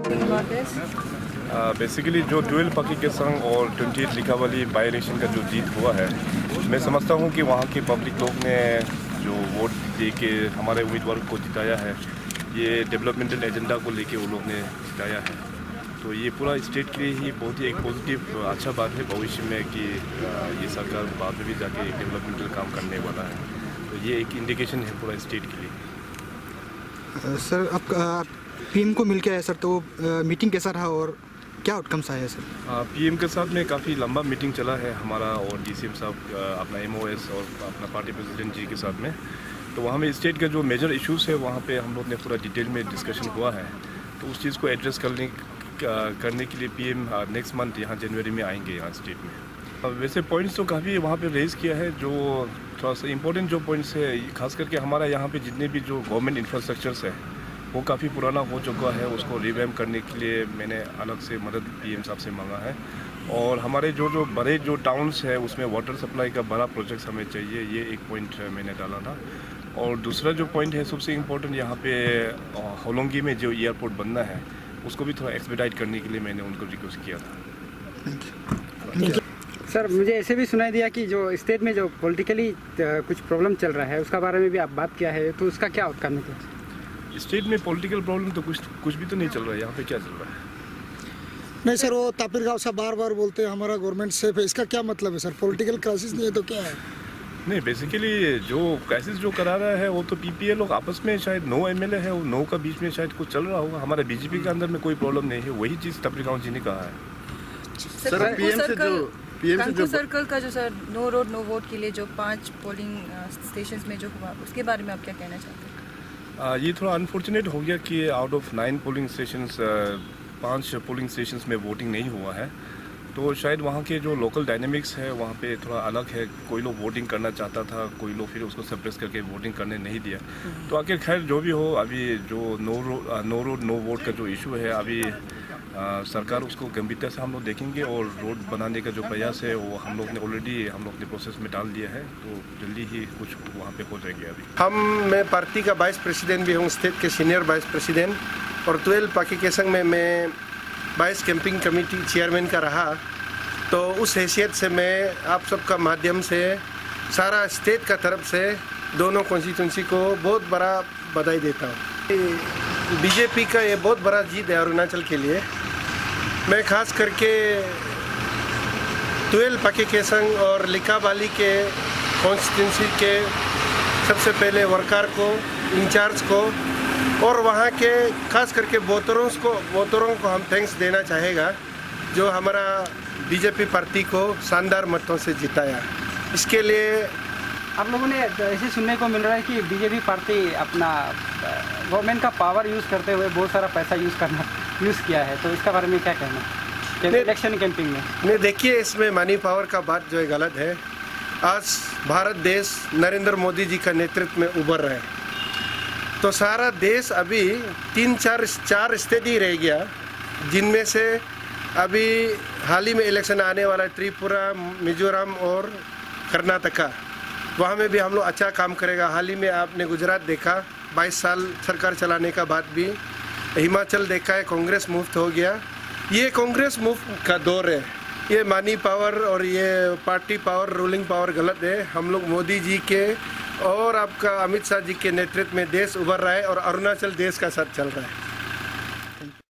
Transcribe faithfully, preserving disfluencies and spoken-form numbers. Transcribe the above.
Basically जो twelve Pakke Kessang और twenty eight Likabali by election का जो जीत हुआ है, मैं समझता हूँ कि वहाँ के पब्लिक लोग ने जो वोट दे के हमारे उम्मीदवार को जिताया है, ये डेवलपमेंटल एजेंडा को लेके वो लोग ने जिताया है। तो ये पूरा स्टेट के लिए ही बहुत ही एक पॉजिटिव अच्छा बात है भविष्य में कि ये सरकार बाद में भी जाके एक डेवलपमेंटल काम करने वाला है। तो ये एक इंडिकेशन है पूरा स्टेट के लिए। सर अब पीएम को मिल के आया सर, तो मीटिंग कैसा रहा और क्या आउटकम्स आया सर? पीएम के साथ में काफ़ी लंबा मीटिंग चला है हमारा और डीसीएम साहब अपना एमओएस और अपना पार्टी प्रेसिडेंट जी के साथ में। तो वहाँ में स्टेट का जो मेजर इश्यूज़ है वहाँ पे हम लोग ने पूरा डिटेल में डिस्कशन हुआ है। तो उस चीज़ को एड्रेस करने करने के लिए पीएम नेक्स्ट मंथ यहाँ जनवरी में आएंगे यहाँ स्टेट में। वैसे पॉइंट्स तो काफ़ी वहाँ पे रेज़ किया है, जो थोड़ा सा इम्पोर्टेंट जो पॉइंट्स है, खास करके हमारा यहाँ पे जितने भी जो गवर्नमेंट इंफ्रास्ट्रक्चर्स है वो काफ़ी पुराना हो चुका है। उसको रिवैम्प करने के लिए मैंने अलग से मदद पीएम साहब से मांगा है। और हमारे जो जो बड़े जो टाउन्स है उसमें वाटर सप्लाई का बड़ा प्रोजेक्ट हमें चाहिए, ये एक पॉइंट मैंने डाला था। और दूसरा जो पॉइंट है सबसे इम्पोर्टेंट, यहाँ पे होलोंगी में जो एयरपोर्ट बनना है उसको भी थोड़ा एक्सपेडाइट करने के लिए मैंने उनको रिक्वेस्ट किया था। सर, मुझे ऐसे भी सुनाई दिया कि जो स्टेट में जो पॉलिटिकली कुछ प्रॉब्लम चल रहा है उसका बारे में भी आप बात किया है, तो उसका क्या आउटकम है? स्टेट में पॉलिटिकल प्रॉब्लम तो कुछ कुछ भी तो नहीं चल रहा है। यहाँ पे क्या चल रहा है? नहीं सर, वो तापिर गाँव से बार बार बोलते हैं हमारा गवर्नमेंट सेफ है, इसका क्या मतलब है सर? पॉलिटिकल क्राइसिस नहीं है तो क्या है? नहीं, बेसिकली जो क्राइसिस जो करा रहा है वो तो पीपीए लोग आपस में, शायद नौ एमएलए है, वो नौ का बीच में शायद कुछ चल रहा होगा। हमारे बीजेपी के अंदर में कोई प्रॉब्लम नहीं है, वही चीज़ तापिर गाँव जी ने कहा है। सर, पीएम से जो पीएम से जो सर्कल का जो sir no road no vote के लिए जो पांच पोलिंग स्टेशंस में जो हुआ, उसके बारे में आप क्या कहना चाहते हैं? आ, ये थोड़ा अनफॉर्चुनेट हो गया कि out of nine polling stations पांच पोलिंग स्टेशंस में वोटिंग नहीं हुआ है। तो शायद वहाँ के जो लोकल डायनेमिक्स है वहाँ पे थोड़ा अलग है। कोई लोग वोटिंग करना चाहता था, कोई लोग फिर उसको सप्रेस करके वोटिंग करने नहीं दिया। तो आखिर खैर जो भी हो, अभी जो no road no road no vote का जो इशू है, अभी आ, सरकार उसको गंभीरता से हम लोग देखेंगे और रोड बनाने का जो प्रयास है वो हम लोग ने ऑलरेडी हम लोग ने प्रोसेस में डाल दिया है। तो जल्दी ही कुछ वहाँ पे हो जाएंगे। अभी हम मैं पार्टी का वाइस प्रेसिडेंट भी हूँ, स्टेट के सीनियर वाइस प्रेसिडेंट, और ट्वेल्व पाकी केसंग में मैं वाइस कैंपिंग कमेटी चेयरमैन का रहा। तो उस हैसियत से मैं आप सबका माध्यम से सारा स्टेट का तरफ से दोनों कॉन्स्टिट्यूंसी को बहुत बड़ा बधाई देता हूँ। बीजेपी का ये बहुत बड़ा जीत है अरुणाचल के लिए। मैं खास करके ट्वेल्व पाकी केसंग और लिकाबाली के कॉन्स्टिट्यूंसी के सबसे पहले वर्कर को, इंचार्ज को और वहाँ के खास करके वोटरों को वोटरों को हम थैंक्स देना चाहेगा जो हमारा बीजेपी पार्टी को शानदार मतों से जिताया। इसके लिए आप लोगों ने ऐसे सुनने को मिल रहा है कि बीजेपी पार्टी अपना गवर्नमेंट का पावर यूज़ करते हुए बहुत सारा पैसा यूज़ करना यूज़ किया है, तो इसका बारे में क्या कहना है इलेक्शन कैंपिंग में? नहीं, देखिए, इसमें मनी पावर का बात जो है गलत है। आज भारत देश नरेंद्र मोदी जी का नेतृत्व में उभर रहा है, तो सारा देश अभी तीन चार चार स्टेट ही रह गया, जिनमें से अभी हाल ही में इलेक्शन आने वाला है त्रिपुरा, मिजोरम और कर्नाटका। वहाँ में भी हम लोग अच्छा काम करेगा। हाल ही में आपने गुजरात देखा, बाईस साल सरकार चलाने का बाद भी। हिमाचल देखा है, कांग्रेस मुफ्त हो गया। ये कांग्रेस मुफ्त का दौर है। ये मनी पावर और ये पार्टी पावर, रूलिंग पावर गलत है। हम लोग मोदी जी के और आपका अमित शाह जी के नेतृत्व में देश उभर रहा है और अरुणाचल देश का साथ चल रहा है।